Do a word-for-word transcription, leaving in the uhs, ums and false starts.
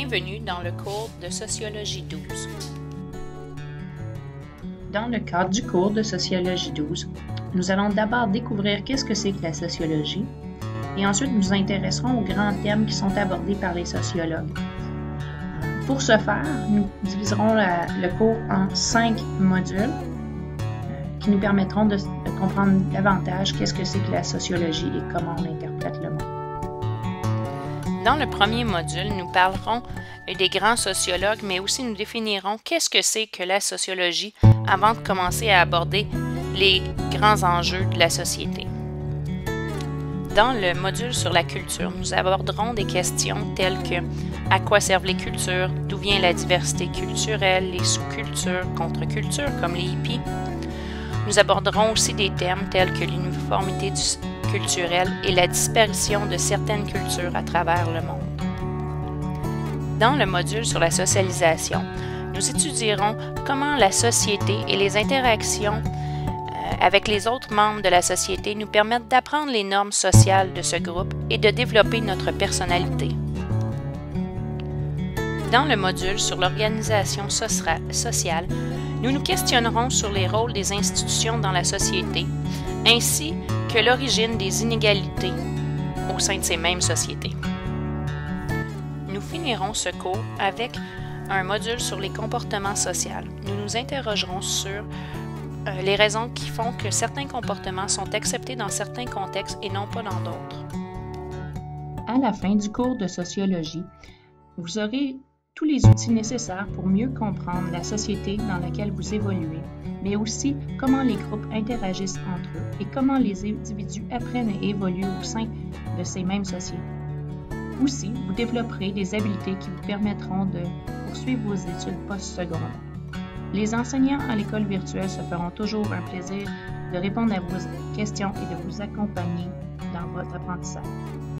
Bienvenue dans le cours de Sociologie douze. Dans le cadre du cours de Sociologie douze, nous allons d'abord découvrir qu'est-ce que c'est que la sociologie et ensuite nous intéresserons aux grands thèmes qui sont abordés par les sociologues. Pour ce faire, nous diviserons la, le cours en cinq modules euh, qui nous permettront de, de comprendre davantage qu'est-ce que c'est que la sociologie et comment on interprète le monde. Dans le premier module, nous parlerons des grands sociologues, mais aussi nous définirons qu'est-ce que c'est que la sociologie avant de commencer à aborder les grands enjeux de la société. Dans le module sur la culture, nous aborderons des questions telles que à quoi servent les cultures, d'où vient la diversité culturelle, les sous-cultures, contre-cultures comme les hippies. Nous aborderons aussi des thèmes tels que l'uniformité culturelle et la disparition de certaines cultures à travers le monde. Dans le module sur la socialisation, nous étudierons comment la société et les interactions avec les autres membres de la société nous permettent d'apprendre les normes sociales de ce groupe et de développer notre personnalité. Dans le module sur l'organisation sociale, nous nous questionnerons sur les rôles des institutions dans la société, ainsi que l'origine des inégalités au sein de ces mêmes sociétés. Nous finirons ce cours avec un module sur les comportements sociaux. Nous nous interrogerons sur euh, les raisons qui font que certains comportements sont acceptés dans certains contextes et non pas dans d'autres. À la fin du cours de sociologie, vous aurez tous les outils nécessaires pour mieux comprendre la société dans laquelle vous évoluez, mais aussi comment les groupes interagissent entre eux et comment les individus apprennent et évoluent au sein de ces mêmes sociétés. Aussi, vous développerez des habiletés qui vous permettront de poursuivre vos études postsecondaires. Les enseignants à l'école virtuelle se feront toujours un plaisir de répondre à vos questions et de vous accompagner dans votre apprentissage.